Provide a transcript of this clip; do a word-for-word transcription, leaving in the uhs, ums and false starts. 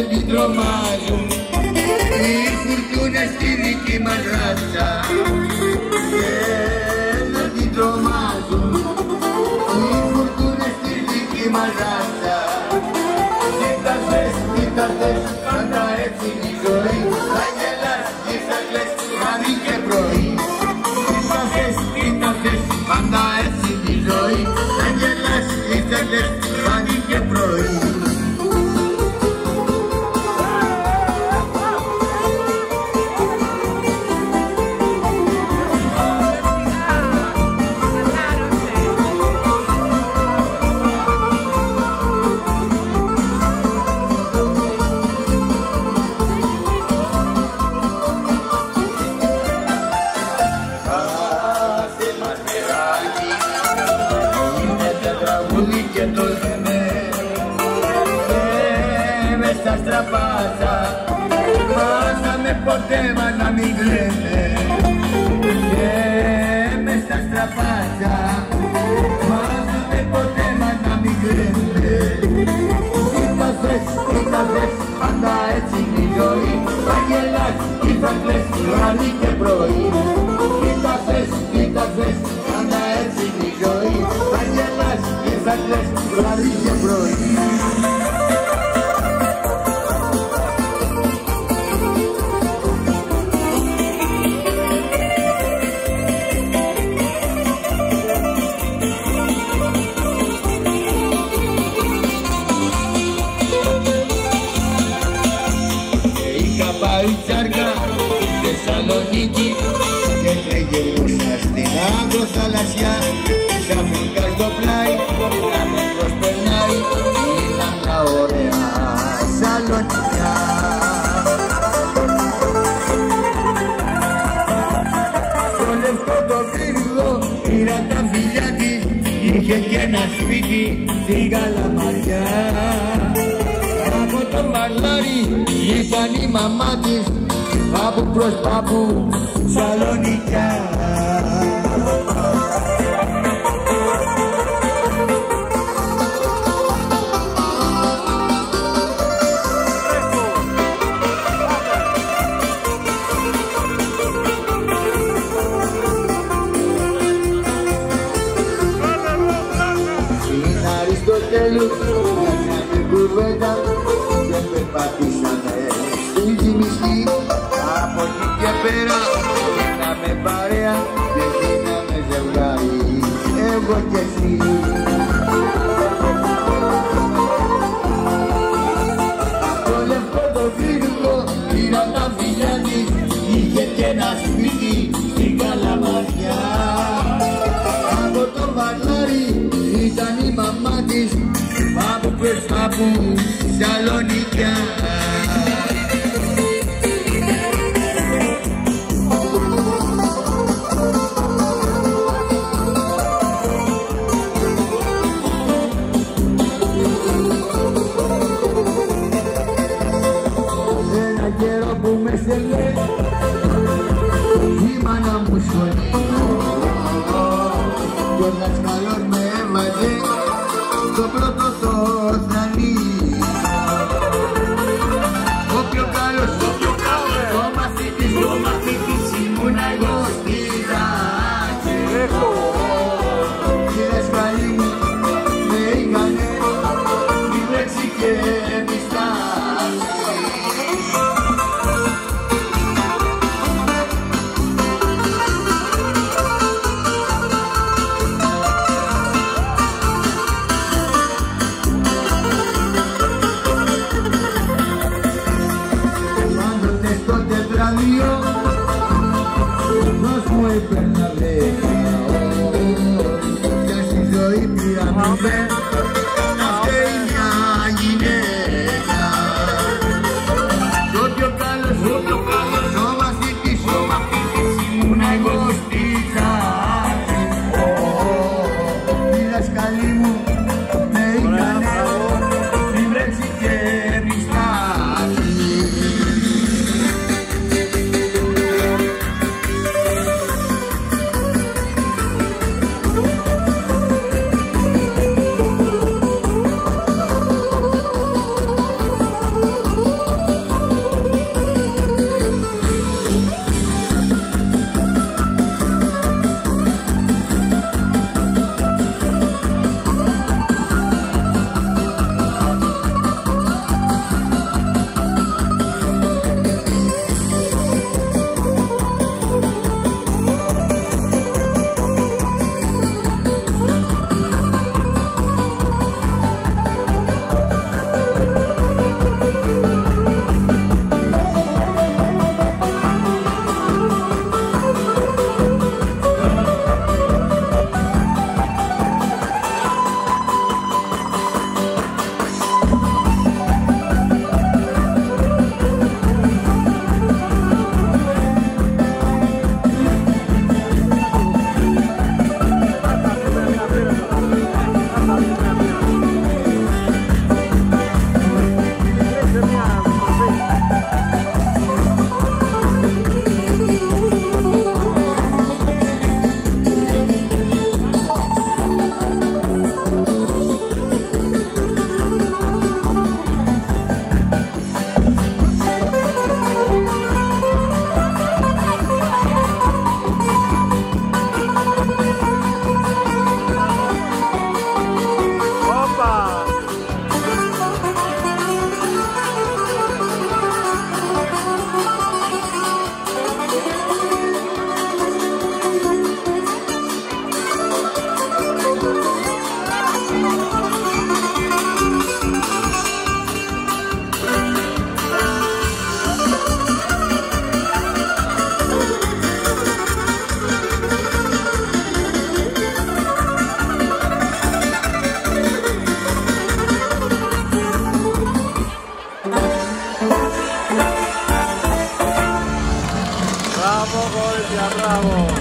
την τρομάζουν οι φουρτούνες στη δική μας ράτσα. Δεν την τρομάζουν οι φουρτούνες στη δική μας ράτσα. Κοίτασες, κοίτασες, πάντα έτσι η ζωή. Θα γελάς και θα κλαις βράδυ και πρωί. Κοίτασες, κοίτασες, πάντα έτσι η ζωή. Θα γελάς και θα κλαις βράδυ και πρωί. Και το λέμε και μες στα στραπάτσα μάθαμε ποτέ μα να μην κλαίμε. Και μες στα στραπάτσα μάθαμε ποτέ μα να μην κλαίμε. Κοίτασες, κοίτασες, πάντα έτσι είναι η ζωή. Θα γελάς ή θα κλαις βράδυ και πρωί. Κοίτασες, κοίτασες, πάντα έτσι είναι η ζωή. Θα γελάς ή θα κλαις βράδυ και πρωί. Πάει τσάρκα στη Θεσσαλονίκη και τριγυρούσα στην άκρο θαλασσιά. Ξαφνικά στο πλάι να με προσπερνάει ήταν τα ωραία Σαλονικιά. Στο λευκό το πύργο πήρα τα φιλιά της, είχε και ένα σπίτι στην Καλαμαριά. Από το μαλλάρι ήταν η μαμά της, πάπου προς πάπου Σαλονικιά. Στην Αριστοτέλους κάναμε κουβέντα και περπατήσαμε στην Τζιμιστή. Από εκεί και πέρα γίναμε παρέα και γίναμε ζευγάρι, εγώ και εσύ. Στο λευκό το πύργο πήρα τα φιλιά της, είχε και ένα σπίτι στην Καλαμαριά. Από το βαρνάρι ήταν η μαμά της, πάπου προς πάπου Σαλονικιά. Ένα καιρό που με στέλνε η μάνα μου σχολεί και ο δασκαλός με έβαζε το πρώτο το θρανί. Ο πιο καλός, ο πιο καλός, ο μαθητής, ο μαθητής ήμουνα εγώ στη τάξη. Οι δασκαλοί μου με είχανε την λέξη και μιστάξη. Πώς μου έπαιρνα βρέχα, πια στη ζωή πήραμε να φταίει μια γυναίκα. Το πιο καλός, ο πιο καλός, ο μαθητής, ο μαθητής ήμουνα εγώ στη τάξη. Οι δασκαλοί μου με είχανε την βρέξη και μιστάξη. Μπράβο.